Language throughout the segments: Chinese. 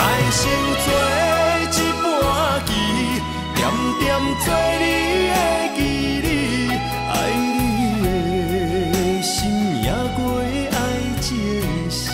爱成做一盘棋，点点做你的记忆，爱你的心也过爱情诗。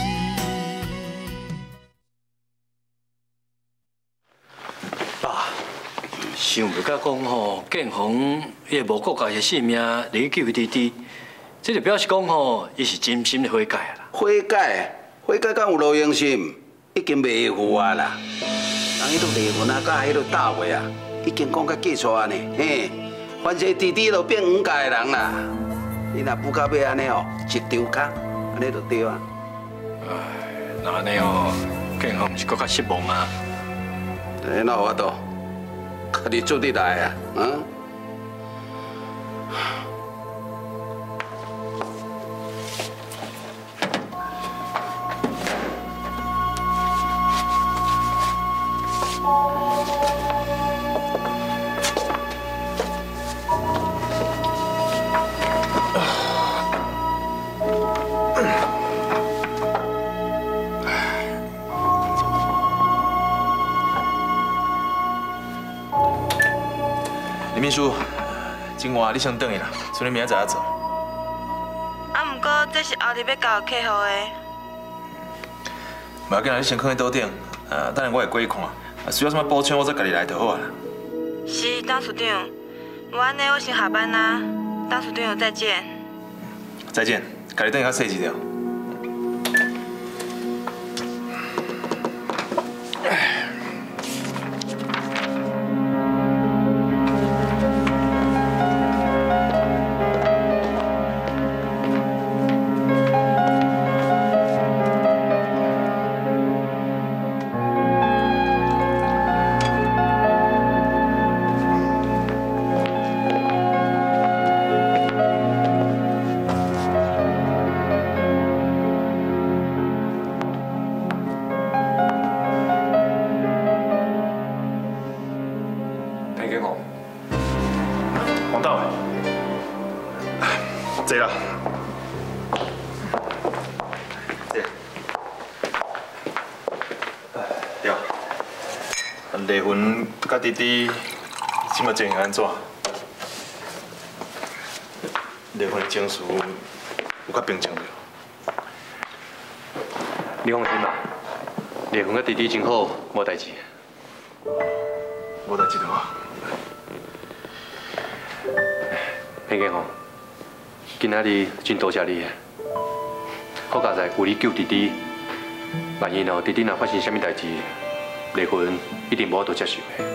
爸，想袂到讲吼，建宏伊无顾家己性命来去救弟弟，这就表示讲吼，伊是真心的悔改啦。 悔改，敢有路用心？已经袂赴啊啦！人迄个离婚啊，甲迄个大话啊，已经讲甲结束啊呢。嘿，反正弟弟就变黄家的人啦。你若不到尾安尼哦，一张空，安尼就对啊。 唉，那安尼哦，建宏是搁较失望啊。 哪有法度？家己做得来啊？嗯。 李秘书，今晚你先等伊啦，剩你明仔载做。 啊，毋过这是后日要交客户的。 唔要紧啦，你先放喺桌顶，等下我会过去看，需要什么补充我再家己来就好啊。 是，董事长。无安尼，我先下班啦。董事长，再见。 再见，家己等较细一条。坐啦，坐。对。离婚甲弟弟即马情形安怎？离婚的情绪有较平静了。 你放心吧，离婚甲弟弟真好，无代志。 无代志就好。 平健吼。 今仔日真多谢你，好佳在为你救弟弟。万一弟弟若发生啥物代志，离婚一定无法度接受的。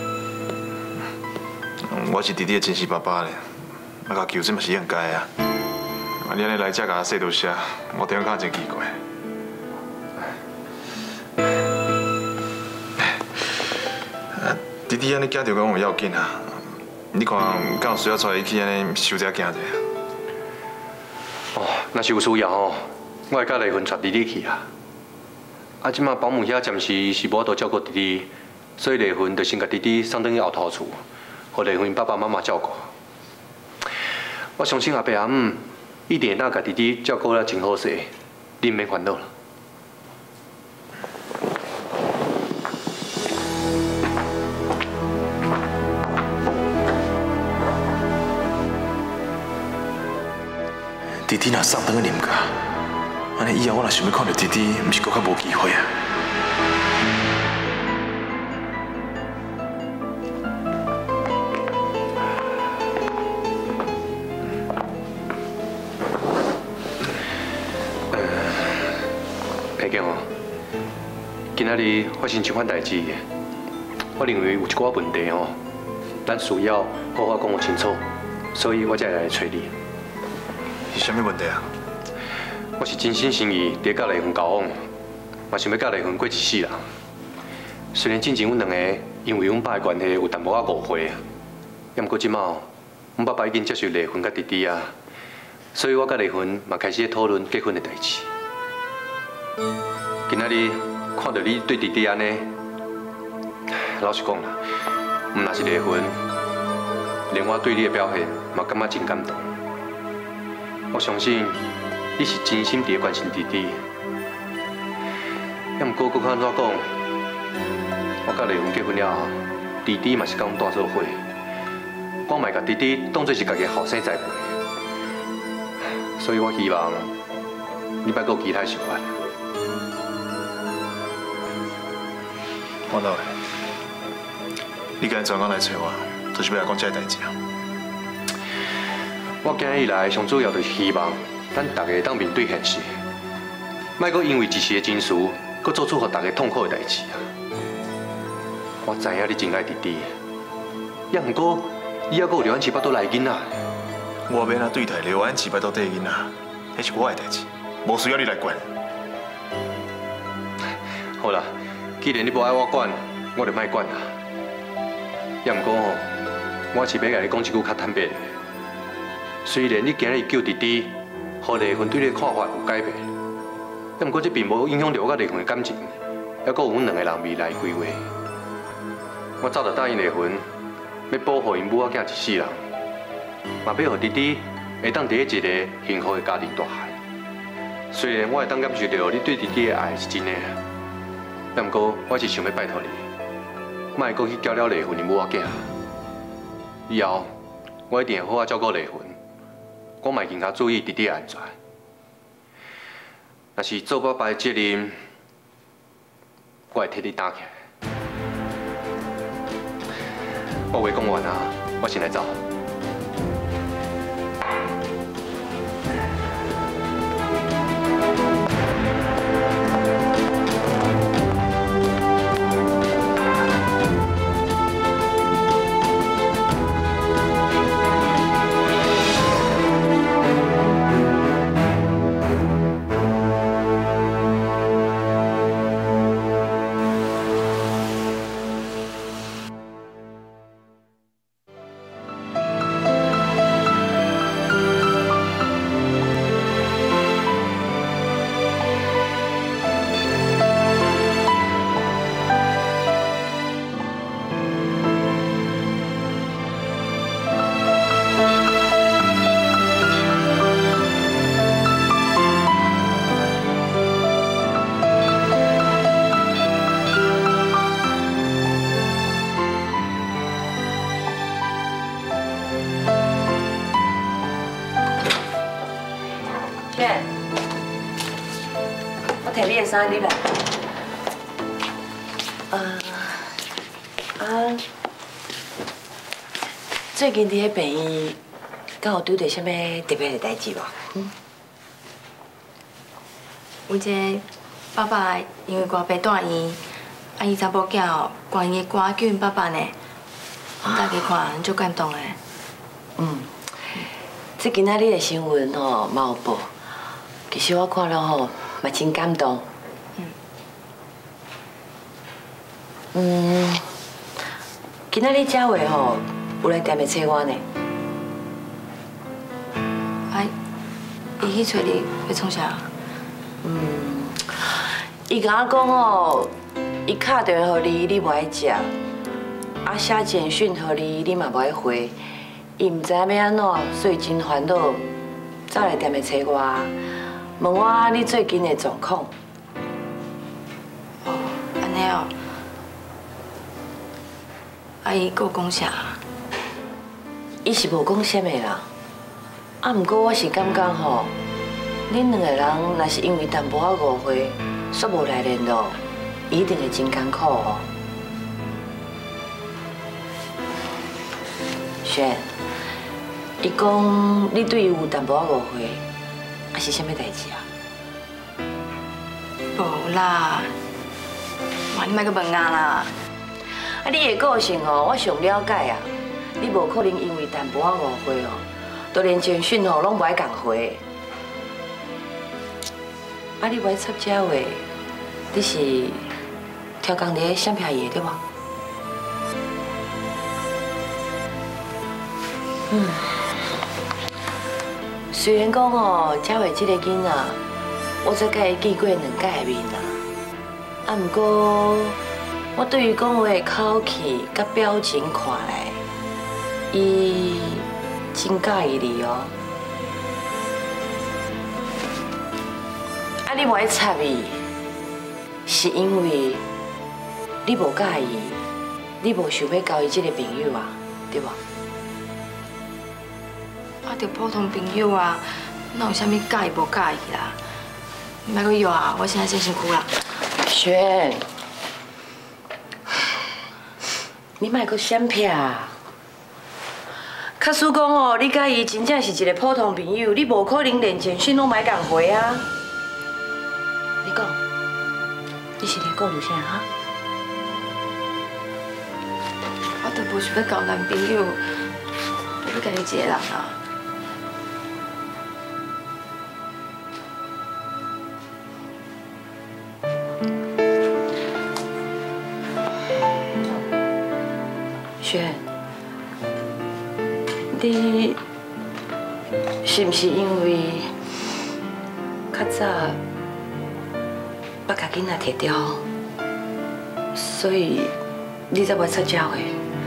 我是弟弟的亲生爸爸咧，甲救这嘛是应该啊。你安尼来遮甲我说多谢，我听讲真奇怪。弟弟安尼惊着讲有要紧啊，你看敢有需要带伊去安尼收遮惊者？ 哦，若是有需要吼，我会甲丽芬带弟弟去啊。啊，即马保姆遐暂时是无法度照顾弟弟，所以丽芬就先甲弟弟送转去后头厝，互丽芬爸爸妈妈照顾。我相信阿伯阿姆一定会当甲弟弟照顾了真好势，你毋免烦恼了。 弟弟若送转去林家，安尼以后我若想要看到弟弟，毋是搁较无机会啊。 平健哦，今仔日发生这款代志，我认为有一寡问题哦，咱需要好好讲清楚，所以我才来找你。 是啥物问题啊？ 我是真心诚意伫甲丽芬交往，嘛想要甲丽芬过一世人。虽然之前阮两个因为阮爸的关系有淡薄仔误会，也毋过即马阮爸爸已经接受丽芬甲弟弟啊，所以我甲丽芬嘛开始讨论结婚的代志。今仔日看到你对弟弟安尼，老实讲啦，毋若是丽芬，连我对你的表现嘛感觉真感动。 我相信你是真心伫关心弟弟，也毋过搁较安怎讲， 我甲丽云结婚了后，弟弟嘛是甲阮带做伙，我嘛甲弟弟当作是家己后生栽培，所以我希望你别搁有其他想法。 我懂的。你今日专工来找我，就是要来讲这个代志啊。 我今日以来上主要就是希望咱大家当面对现实，莫搁因为一时的情绪，搁做出互大家痛苦的代志啊。我知影你真爱弟弟，也毋过以后搁有流安七八都来囡仔。 我免啊对待刘安七八都对囡仔，那是我的代志，无需要你来管。 好啦，既然你无爱我管，我就莫管啦。也毋过吼，我是要甲你讲一句较坦白的。虽然你今日救弟弟，互丽芬对你的看法有改变，但毋过这并无影响到我甲丽芬的感情，还阁有阮两个人未来规划。我早就答应丽芬，要保护因母仔囝一世人，嘛要互弟弟会当伫一个幸福的家庭大汉。虽然我会当感受到你对弟弟的爱是真的，但毋过我是想要拜托你，莫阁去搅了丽芬的母仔囝。以后我一定会好好照顾丽芬。我嘛更加注意弟弟的安全。若是做爸爸的责任，我会替你担起来。我话讲完啊，我先来走。 摕你的衫你来。最近伫迄病院，敢有拄着啥物特别的代志无？ 有一个爸爸因为歌病住院，伊查甫囝关于歌叫因爸爸呢，大家看足感动的。 这今仔日的新闻吼，嘛有报。其实我看了吼，嘛真感动。今仔日佳慧吼有来店里找我呢。 伊去找你要创啥？ 伊甲我讲吼，伊打电话予你，你无爱接；写简讯予你，你嘛无爱回。伊唔知要安怎，所以真烦恼，走来店里找我，问我你最近的状况。 安尼哦。伊佫有讲啥？ 伊是无讲啥物啦。毋过我是感觉吼，恁两个人若是因为淡薄仔误会，煞无来联络，一定会真艰苦哦。轩，伊讲你对伊有淡薄仔误会，是啥物代志啊？ 无啦，妈你莫阁问我啦。 你的个性哦，我上了解啊。你无可能因为淡薄仔误会哦，就连简讯哦拢无爱共回。你无爱插这话，你是挑工伫闪骗伊对无？虽然讲哦，佳慧这个囡仔，我才甲伊见过2届面啦，毋过。我对于讲话的口气甲表情看来，伊真介意你哦。你无爱插伊，是因为你无介意，你无想要交伊这个朋友啊，对无？ 我着普通朋友啊，哪有啥物介意无介意啦？莫阁摇啊，我现在先辛苦啦。 轩，你莫阁闪避啊！假使讲哦，你甲伊真正是一个普通朋友，你无可能连简讯拢莫共回啊！你讲，你是咧讲有啥哈？ 我着无想要交男朋友，我要甲你一个人啊。轩，你是毋是因为较早捌甲囡仔摕掉，所以你才袂出社会？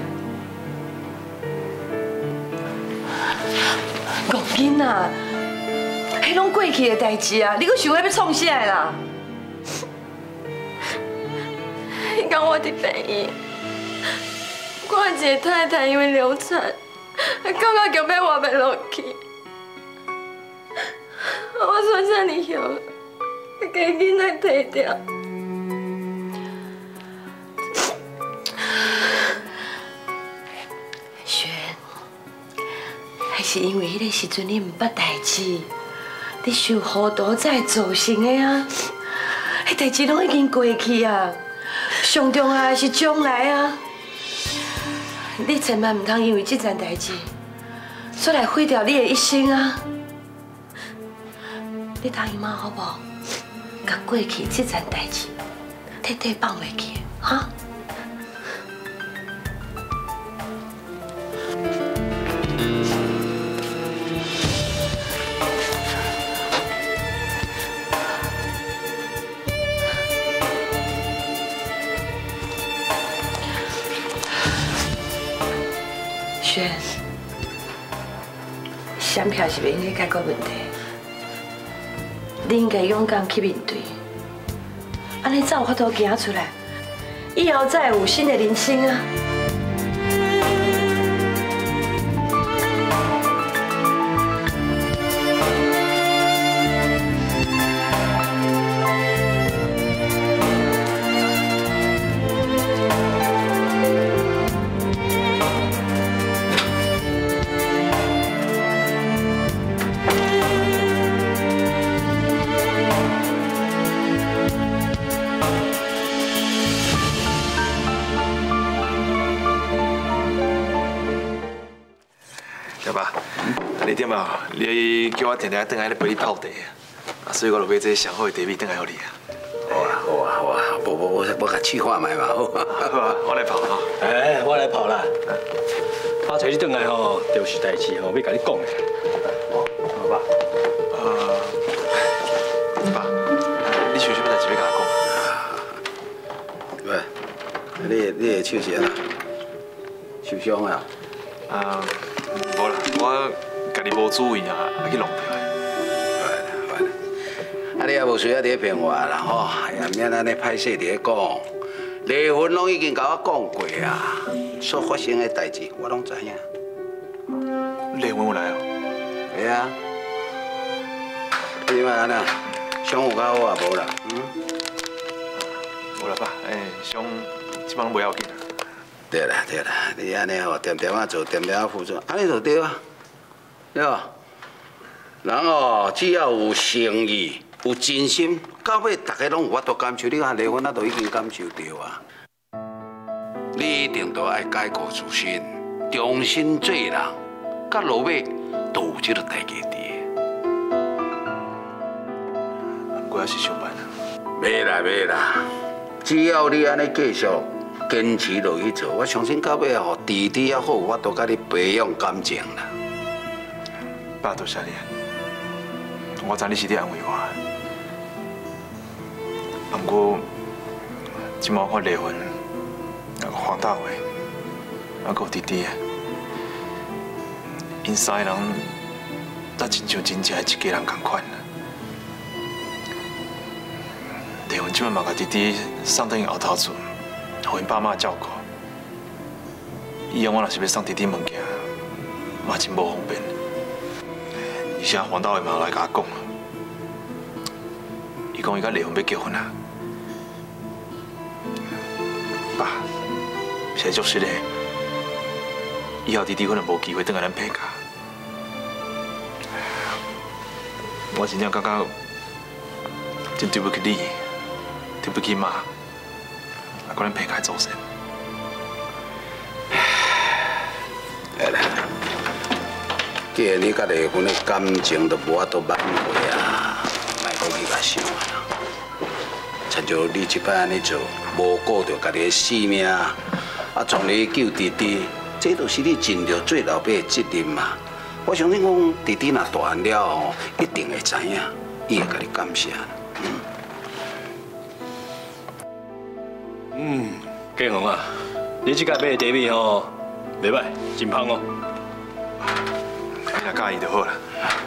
讲囡仔，迄拢过去的代志啊！你阁想要创啥啦？你讲我伫病院。我一个太太因为流产，感觉脚要活袂落去。我说遮尔凶，甲囡仔摕掉。轩，还是因为迄个时阵你唔捌代志，你想糊涂才会造成的啊！迄代志拢已经过去啊，上重要的是将来啊！你千万唔通因为这件代志，所来毁掉你的一生啊！你答应我好不好？甲过去这件代志，彻底放袂记，哈？轩，闪避是袂用去解决问题，你应该勇敢去面对，安尼才有法度行出来，以后才会有新的人生啊！ 你点啊？你叫我定定回来咧陪你泡茶啊，所以我就买这上好的茶米回来给你啊。 好啊，好啊，好啊，我甲试看卖嘛，好啊。 好啊，我来泡哈。 哎，我来泡啦。阿找你回来吼，就是代志吼，要甲你讲的。好吧？ 爸，你想什么代志要甲我讲？喂，你的手是安怎？受伤啊？ 无啦，我家己无注意啊，去弄掉的。 啊，你也无需要伫骗我啦吼，也免安尼歹势伫咧讲。离婚拢已经甲我讲过啊，所发生的代志我拢知影。 离婚有来哦？ 会啊。你嘛安那，伤有较好啊无啦？ 无啦爸，伤即摆拢袂要紧啊。 对啦，你安尼吼，点点啊做，点点啊付出，安尼就对啊，对吧？人哦，只要有诚意、有真心，到尾大家拢有法度感受。你看离婚啊，都已经感受到啊。你一定都爱改过自新，重新做人，到落尾都有这个代价伫。 我还是上班啊。 袂啦，只要你安尼继续。坚持落去做，我相信到尾吼，弟弟也好有法度甲你培养感情啦。 爸，多谢你，我知你是伫安慰我。不过，今晚我离婚，黄大伟，还有弟弟，因三个人，才亲像真正的一家人同款。离婚即摆嘛，甲弟弟送等于后头厝。 互因爸妈照顾。以后我若是要送弟弟物件，嘛真无方便。而且黄导的嘛来甲我讲，伊讲伊甲丽芬要结婚啊。爸，实在足失礼，以后弟弟可能无机会回来咱婆家。我真正感觉真对不起你，对不起妈，还讲咱婆家祖先。 哎啦，既然你甲丽芬的感情都无法度挽回啊，莫搁去甲想啊。亲像你即摆安尼做，无顾着家己的性命，啊，从你救弟弟，这就是你尽着做老爸的责任嘛。我相信讲弟弟若大汉了后，一定会知影，伊会甲你感谢。 建宏啊，你即届买的茶米吼，袂歹，真香哦。 你若介意就好啦。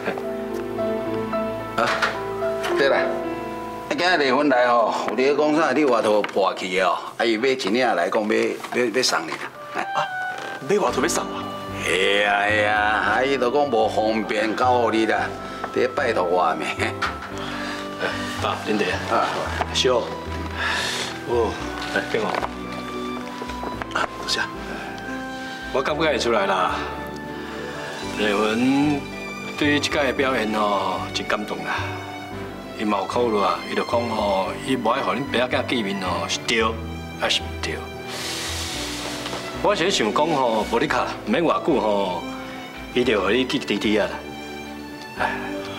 啊，对啦。今日丽芬来吼，有咧讲啥？你外头破去哦，啊伊买一领来讲要送你啦。 啊，买外头要送我？ 是啊，啊伊就讲无方便交互你啦，得拜托我咩？ 爸，恁爹啊， 小，哦，来建宏， 多谢。 我感觉会出来啦，丽芬对于即届的表现吼，真感动啦。伊嘛有考虑啊，伊就讲吼，伊无爱互恁爸仔见面吼，是对还是唔对？我是想讲吼，无你卡，唔免偌久吼，伊就互你见弟弟啊啦。哎，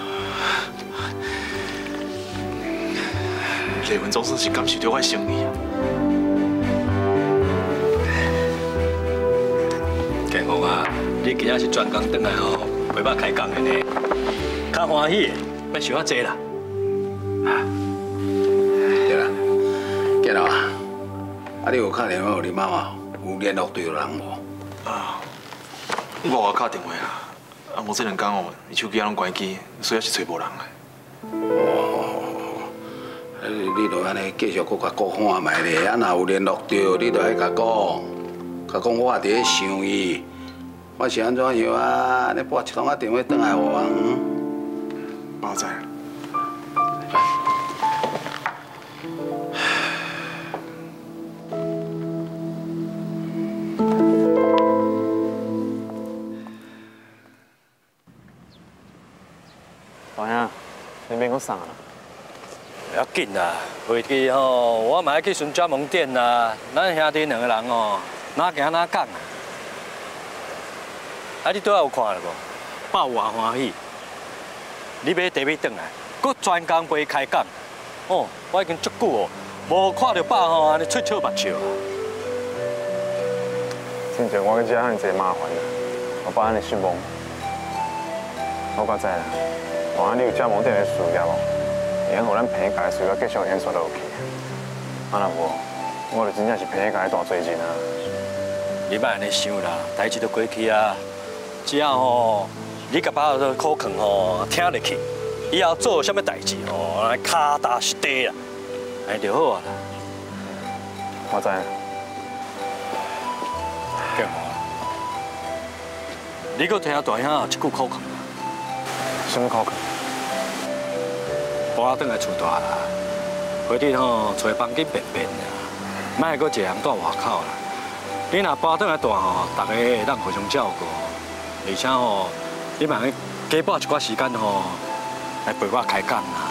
丽芬总算是感受到我的诚意啊。 建宏啊，你今仔是专工转来吼，陪我开讲的呢，较欢喜的，别想遐济啦。 对啦，建宏啊，啊你有打电话互你妈妈，有联络对人无？ 啊，我打电话啊，啊无这2天哦，伊手机拢关机，所以是找无人的。 你著安尼继续搁甲我看卖咧，啊若有联络到，你著爱甲讲我伫咧想伊，我是安怎样啊？你拨一通电话转来我爸知。 大兄，你免讲啥啦？ 不要紧啦，回去吼，我嘛要去巡加盟店啦。咱兄弟2个人哦，哪行哪讲啊。啊，你倒来有看了无？爸有偌欢喜，你买茶米转来，搁专工陪开讲。哦，我已经足久哦，无看到爸吼安尼出笑目笑啊。 真正我去遮很济麻烦啦，我爸安尼失望。我搁知啦，大兄你有加盟店的事业无？会用互咱平家的事业继续延续落去。啊若无，我就真正是平家的大罪人啊！ 你莫安尼想啦，代志都过去啊。只要吼，你甲爸个口劝吼听入去，以后做啥物代志吼，脚踏实地啦，安尼就好啊啦。 我知。 建宏，你搁听大兄一句口劝。 什么口劝？ 搬转来厝大啦，回去吼找房间便便啦，莫搁一个人住外口啦。你若搬转来大吼，大家会当互相照顾，而且吼，你嘛加拨一寡时间吼来陪我开讲啦。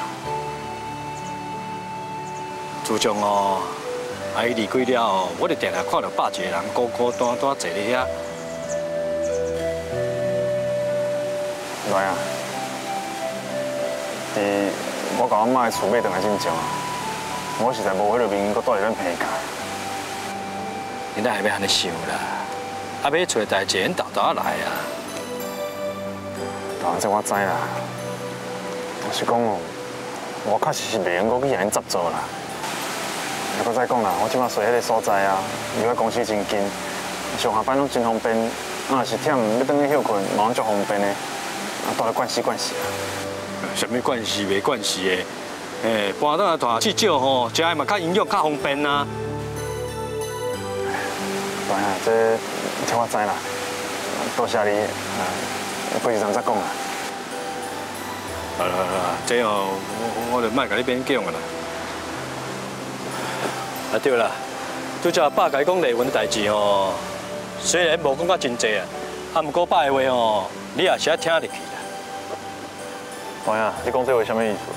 自从吼阿姨离开了后，我就定定看到爸一个人孤孤单单坐咧遐。 来啊！我甲我妈的厝买转来真少啊，我实在无迄个面搁住伫咱平家。 你哪会要安尼想啦？啊，要找代志，咱豆豆来啊。 当这我知啦，但是讲哦，我确实是袂用搁去安尼执做啦。还搁再讲啦，我即摆住迄个所在啊，离我公司真近，上下班拢真方便。啊，若是忝要转去休困，嘛拢足方便的。啊，住咧惯死惯死啊。 什么关系没关系的，搬倒来大至少吼，食的嘛较营养、较方便啊。 大兄，这我知啦，多谢你，过时阵再讲啦。 好啦，这哦，我就莫甲你勉强啦。啊对啦，拄则爸甲你讲离婚的代志哦，虽然无讲到真济啊，啊，不过爸的话哦，你也是爱听入去啦。 大兄，你讲这话什么意思？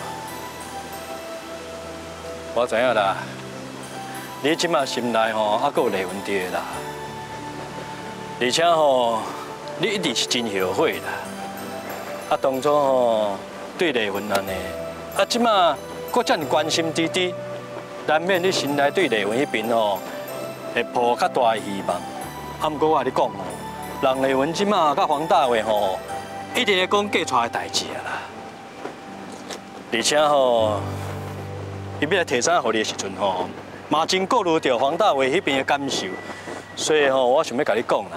我知影啦，你即马心内吼还阁有离婚伫的啦，而且吼，你一定是真后悔啦。啊，当初吼对离婚安尼，啊，即马阁遮尔关心弟弟，难免你心内对离婚迄边吼会抱较大的希望。啊，不过我甲你讲吼，人离婚即马甲黄大卫吼，一定会讲嫁出的代志啊啦，而且吼。伊要来提啥互你的时阵吼，嘛真顾虑到黄大卫迄边的感受，所以吼，我想要甲你讲啦，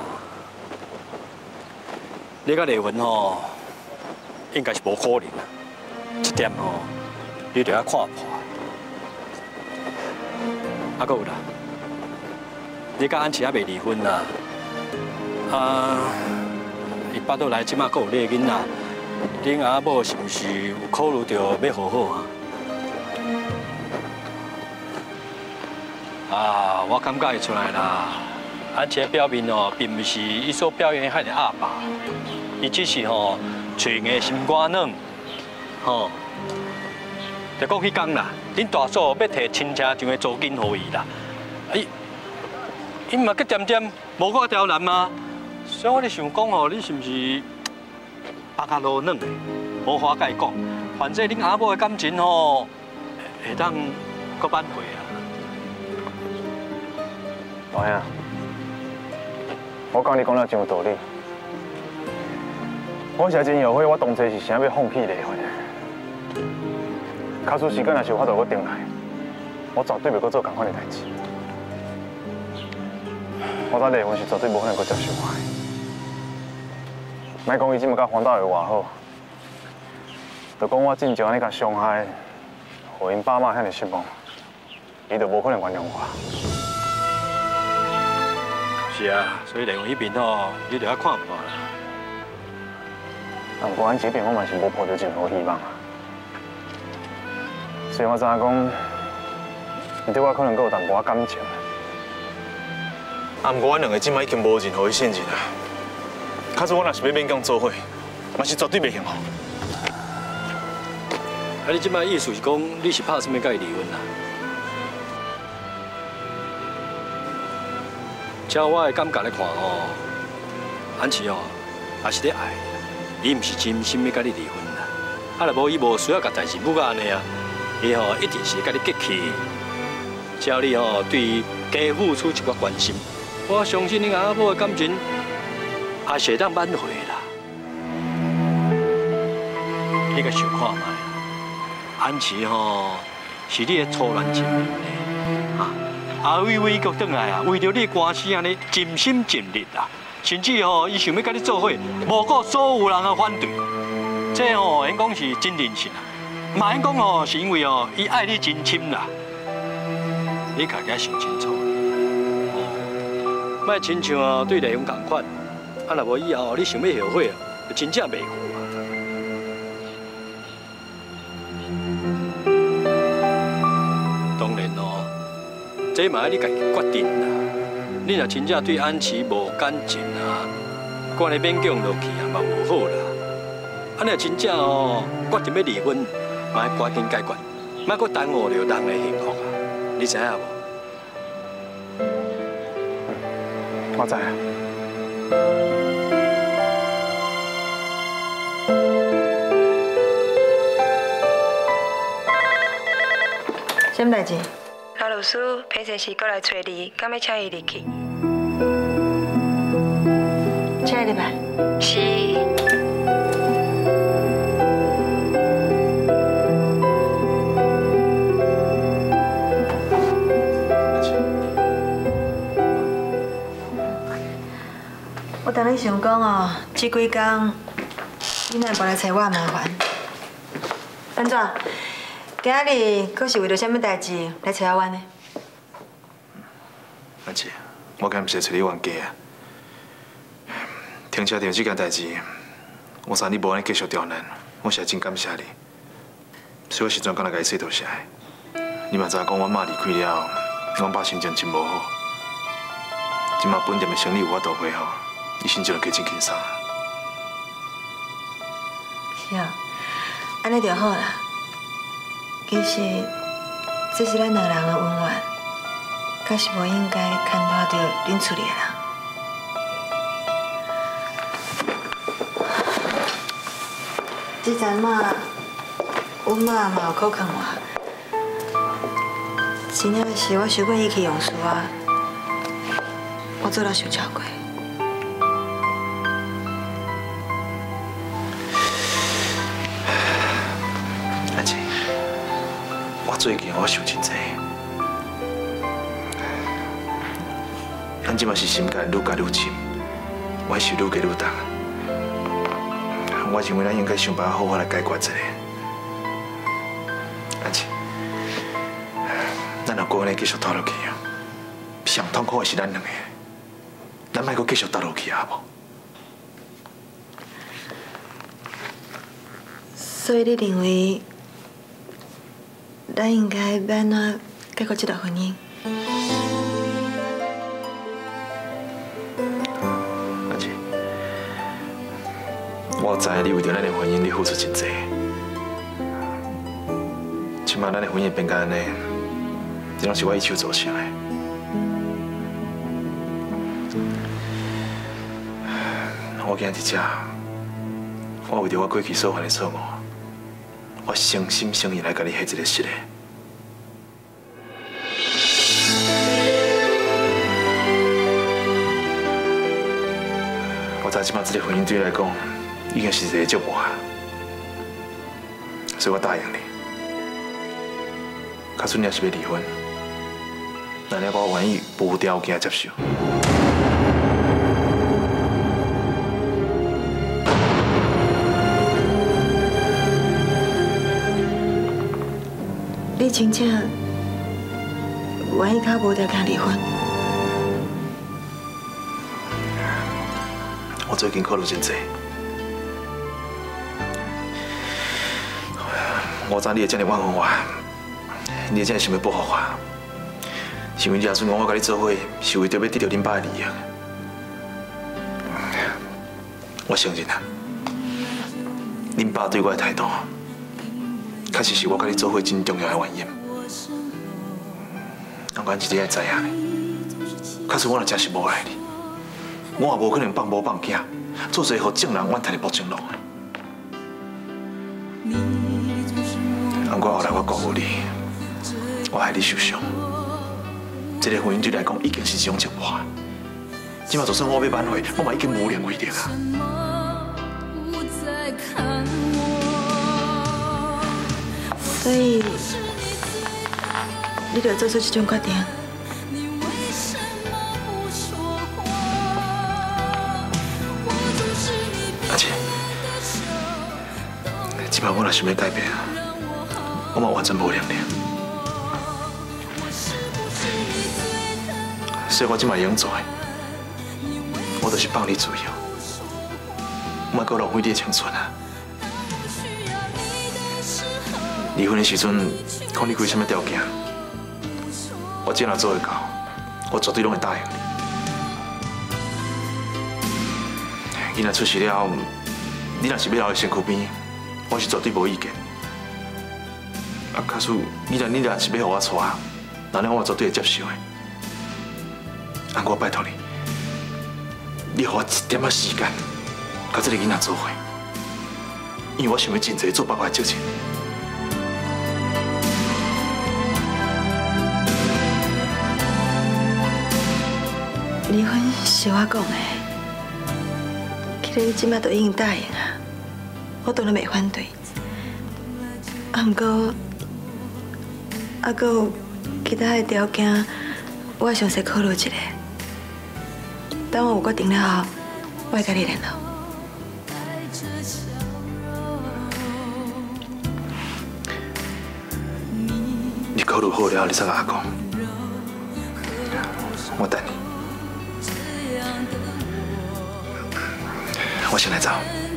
你甲离婚吼，应该是无可能啦，这点吼，你着要看破。啊，阁有啦，你甲安琪也未离婚啦，啊，伊巴倒来即马阁有你的囡仔，恁阿某是毋是有考虑到要好好啊？啊，我感觉会出来啦。安琪的表面哦，并不是伊所表现遐尼阿爸，伊只是吼嘴硬心肝软，吼。就讲迄天啦，恁大嫂要摕亲情上的租金互伊啦，伊嘛去点点无我刁难吗？所以我咧想讲吼，你是毋是巴较老软的，无话甲伊讲？反正恁阿某的感情吼，会当搁挽回啊。 大兄，我讲你讲了真有道理。我是真后悔，我当初是想要放弃离婚。假使时间若是有法度搁重来，我绝对袂搁做同款的代志。我知离婚是绝对无可能搁接受我的。莫讲伊即马甲黄大卫偌好，就讲我真正安尼甲伤害，互因爸妈遐尼失望，伊就无可能原谅我。 是啊，所以离婚迄边吼，你着要看破啦。 啊，不过安这边我嘛是无抱着任何希望啊。所以我知影讲，伊对我可能阁有淡薄仔感情。 啊，不过阮两个即摆已经无任何信任啦。假使我若是要勉强做伙，嘛是绝对袂幸福。 啊，你即摆意思是讲，你是拍什么甲伊离婚啦？照我的感觉来看吼，安琪哦，也是咧爱你，伊毋是真心要甲你离婚啦。啊，若无伊无需要甲代志母甲安尼啊，伊吼一定是甲你结气。只要你吼对伊加付出一寡关心，我相信恁阿某的感情也是会当挽回啦。你甲想看卖啦，安琪吼是你的初恋情人呢，啊。阿伟伟阁转来啊，为着你官司安尼尽心尽力啦，甚至吼伊想要甲你做伙，无顾所有人的反对，这吼因讲是真任性啊，嘛因讲吼是因为吼伊爱你真深啦，你家己想清楚，莫亲像哦对离婚同款，啊若无以后你想要后悔啊，就真正袂好啊。当然咯。这嘛要你家己决定啦。你若真正对安琪无感情啊，管你勉强落去啊，嘛无好啦。啊，你若真正哦决定要离婚，嘛要赶紧解决，莫搁耽误着人的幸福啊。你知影无？ 我知影。 什么代志？ 老律师陪审时过来找你，敢要请伊入去？ 请你吧。 是。 我当日想讲哦，这几天你若无来找我麻烦。安怎？今日阁是为着什么代志来找我呢？ 安琪， 我敢毋是找你冤家啊。听车定这件代志，我知你无安尼继续刁难，我实在真感谢你。所以我时阵敢若甲你说多谢。你嘛知影讲我妈离开了，阮爸心情真无好。即马本店的生意有法度恢复，伊心情就加真轻松。 是啊，安尼就好啦。其实这是咱两人的恩怨，可是无应该牵拖到恁厝里的人。这阵嘛，阮妈嘛有考劝我，真正是我受过意气用事啊，我做了受超过。 阿姐，我最近我想真济，咱即嘛是心结愈结愈深，我是愈加愈重。我认为咱应该想办法好好来解决一下。阿姐，咱若搁安尼继续拖落去啊，上痛苦的是咱两个，咱莫搁继续倒落去啊，好无？ 所以你认为，咱应该要安怎解决这段婚姻？ 阿姐，我知你为着咱的婚姻，你付出真济。即马咱的婚姻变甲安尼，这拢是我一手造成的。我今日伫这，我为着我过去所犯的错误，我诚心诚意来甲你下一个失礼。我知即马这个婚姻对你来讲，已经是一个折磨，所以我答应你。假使你要是要离婚，那你我愿意无条件接受。 你真正愿意较无条件离婚？ 我最近考虑真济，我知你会这么怨恨我，你会这么想要报复我，是因为亚顺讲我甲你做伙是为着要得到恁爸的利益。我承认啊，恁爸对我的态度，确实是我甲你做伙真重要的原因。不过你也知影，假使我若真是无爱你，我也无可能放某放囝，做一个予众人怨叹的薄情郎。不过后来我辜负你，我害你受伤。这个婚姻对你来讲已经是一种折磨。今嘛就算我要挽回，我嘛已经无能为力啊。 所以，你就做出这种决定。 阿姐，今嘛我若想要改变，我嘛完全无能力。所以我今嘛用做的，我就是放你自由，莫搁浪费你的青春啊！离婚的时阵，看你开什么条件，我只要做得到，我绝对拢会答应你。囡仔出事了，你若是要留在身躯边，我是绝对无意见。啊，假使你若是要让我娶，那我绝对会接受的。啊，我拜托你，你给我一点仔时间，甲这个囡仔做伙，因为我想要真侪做爸爸的责任。 离婚是我讲的，既然你即摆都已经答应啊，我当然袂反对。啊，不过，还有其他的条件，我会详细考虑一下。等我有决定了后，我会跟你联络。 你考虑好了，你再甲我讲，我等你。 我先来走。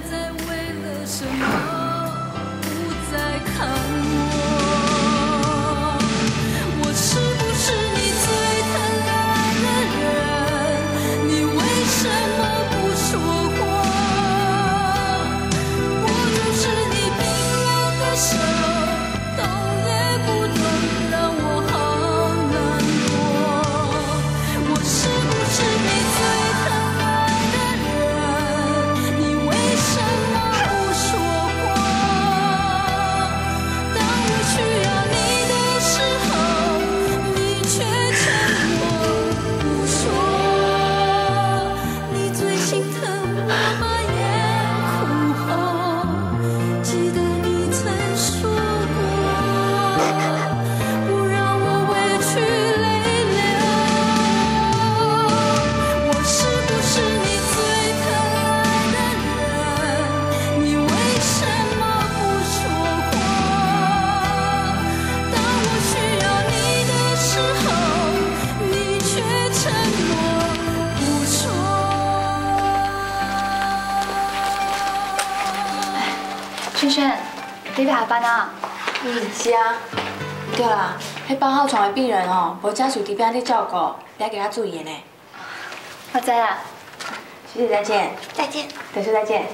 萱萱，你要下班啊？ 是啊。 对啦，迄8号床的病人哦，无家属伫边咧照顾，你要给他注意的呢。 我知啦。学姐再见。 再见。 德叔再见。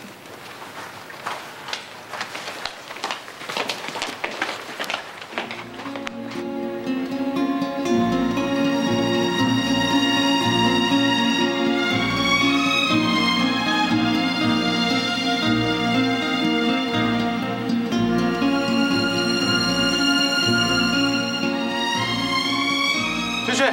萱萱，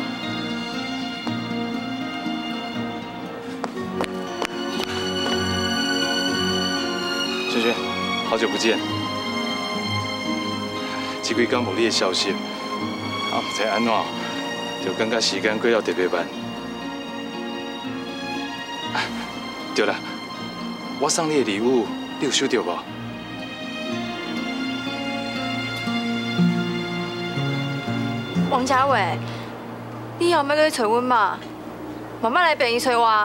萱萱，好久不见。这几天无你的消息，唔知安怎，就感觉时间过了特别慢。对了，我送你的礼物，你有收到无？ 王家伟，你以后要去找阮嘛？慢慢来便宜找我。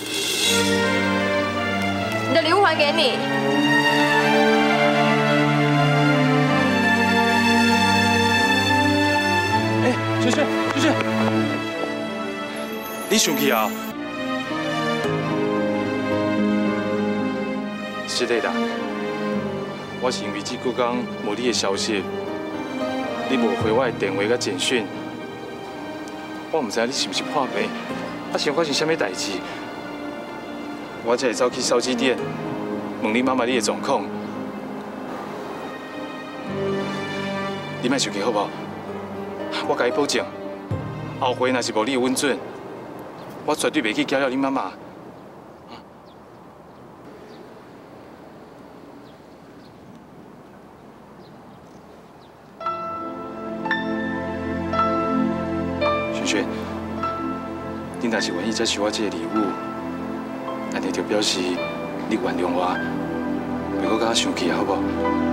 你的礼物还给你。 萱萱，萱萱，你生气啊？是的啦，我是因为这几天无你的消息。你无回我的电话甲简讯，我唔知影你是不是破病，是发生什么代志，我才会走去烧鸡店，问你妈妈你的状况。你莫生气好不好？我甲你保证，后回若是无你的稳准，我绝对袂去搅扰你妈妈。你若是愿意接受我这个礼物，安尼就表示你原谅我，袂阁甲我生气啊，好不好？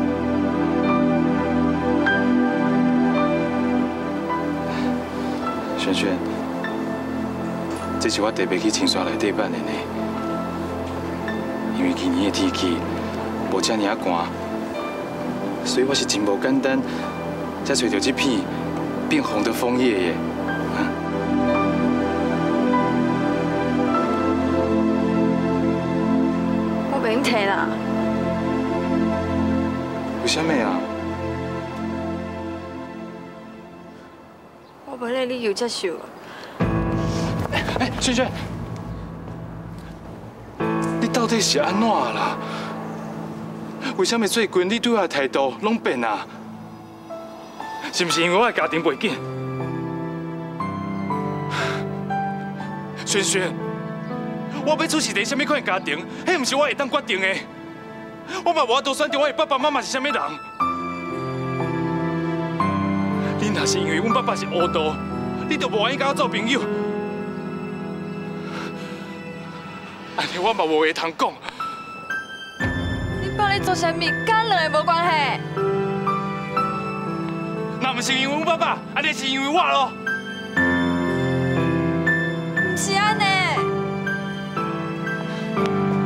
萱萱，这是我特别去青山内底办的呢，因为今年的天气无遮尔啊寒，所以我是真无简单，才找到这批变红的枫叶耶。 免摕啦！ 为什么啊？ 我无咧理由接受。 萱萱，你到底是安怎啦？为什么最近你对我的态度拢变啊？是不是因为我的家庭背景？萱萱。我要出是第什么款的家庭，迄不是我会当决定的。我嘛无法度选择我的爸爸妈妈是什么人。你若是因为阮爸爸是糊涂，你就无愿意甲我做朋友。安尼我嘛无话通讲。 你帮你做啥物，甲两个无关系。 那不是因为阮爸爸，安尼是因为我咯。 不是安尼。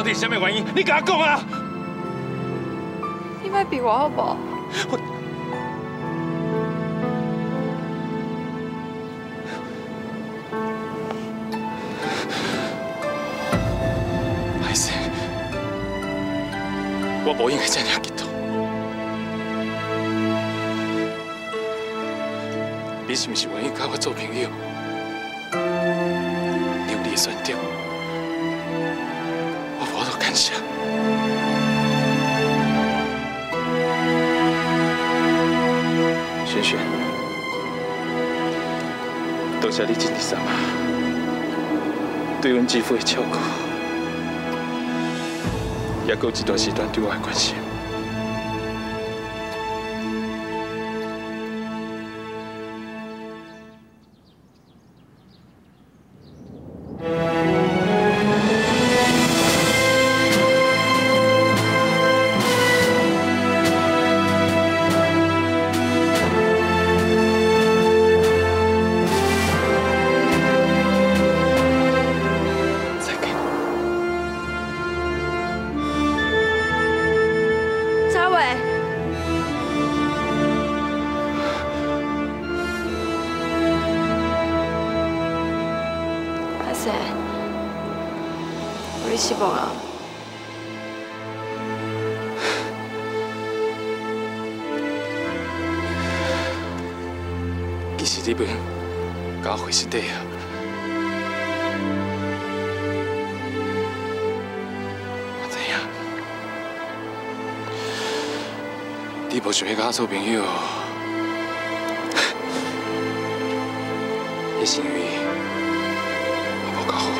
底是什么原因？你甲我讲啊！ 你莫逼我好不好？ 歹势，我无应该这样激动。你是不是愿意跟我做朋友？你有你的选择，我无多感谢。萱萱，多谢你今日三啊，对阮姊夫的照顾，也有一段时间对我的关心。 有你失望啊？ 其实你不用甲我回实底啊。我知影，你无想要甲我做朋友，迄是因为我无够好。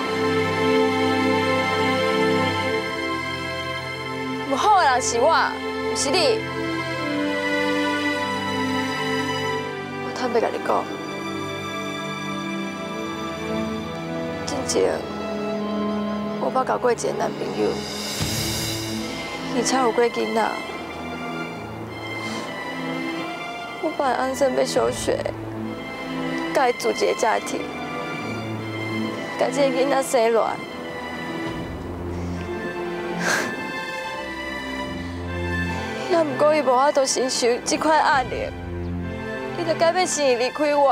不好的人是我，不是你。我坦白甲你讲，之前我捌交过一个男朋友，而且有过囡仔。我本来安生要小学，甲伊组一个家庭，甲这个囡仔生落来。 也毋过伊无法度承受这款压力，伊就改变心意离开我。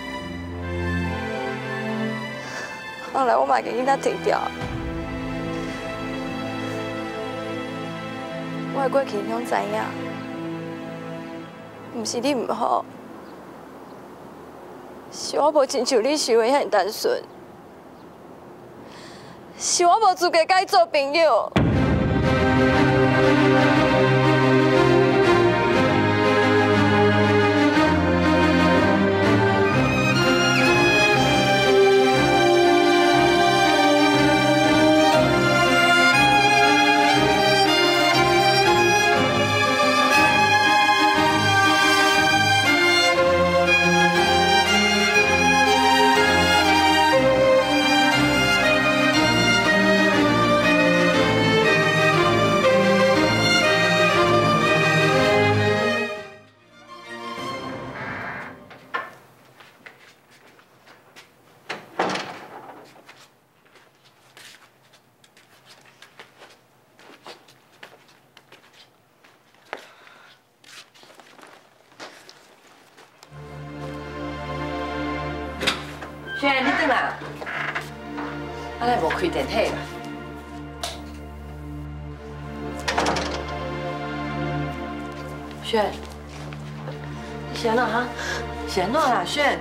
后来我嘛给囡仔摕掉，我的过去你拢知影，毋是你毋好，是我无亲像你想的遐单纯，是我无资格甲伊做朋友。 萱，你转来，我来无开电梯啦。萱，你是安怎哈？是安怎啦，萱？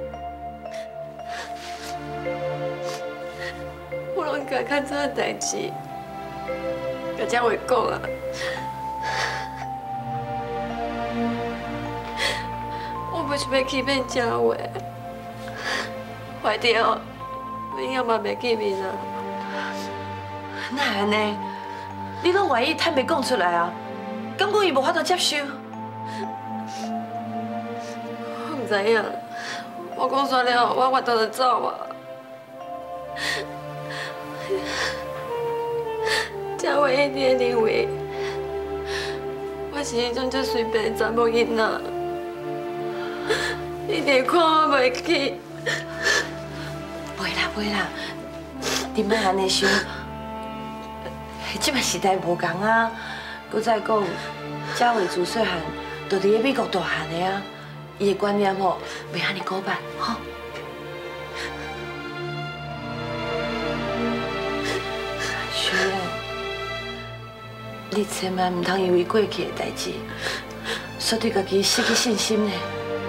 我拢甲较早的代志，甲才会讲啊。我不是要欺骗佳伟。 坏掉，我以后嘛袂见面啊！ 哪会安尼？你拢愿意坦白讲出来啊？感觉伊无法度接受？ 我唔知影，我讲煞了，我回头就走啊！佳伟一定认为我是迄种最随便的查某囡仔，一定看我袂起。 袂啦，你莫安尼想， 即嘛时代无共啊，搁再讲，嘉伟自细汉就伫咧美国大汉的啊，伊的观念吼袂安尼古板，吼。徐燕，你千万唔通因为过去的代志，煞对家己失去信心呢。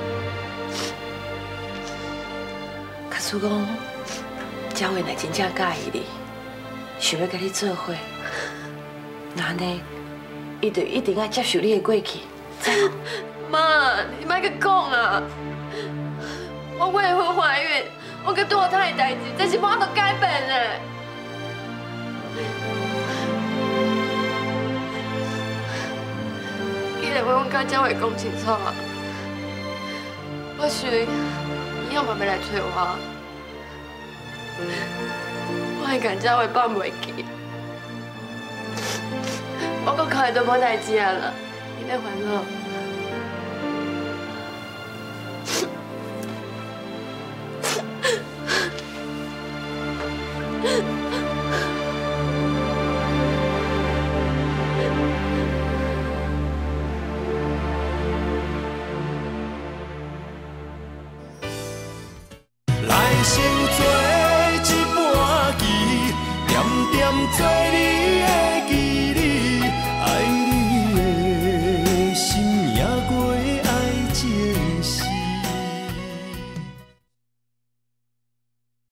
假使讲，嘉伟若真正介意你，想要甲你做伙，那安尼，伊就一定要接受你的过去。 妈，你莫去讲啊！我未婚怀孕，我佮堕胎的代志，这是无法度改变的。你得为阮家嘉伟讲清楚啊！或许以后嘛要来找我，我会甲嘉伟放袂记。我搁开都无代志啊啦，你别烦恼。 来生做一盘棋，点点做你。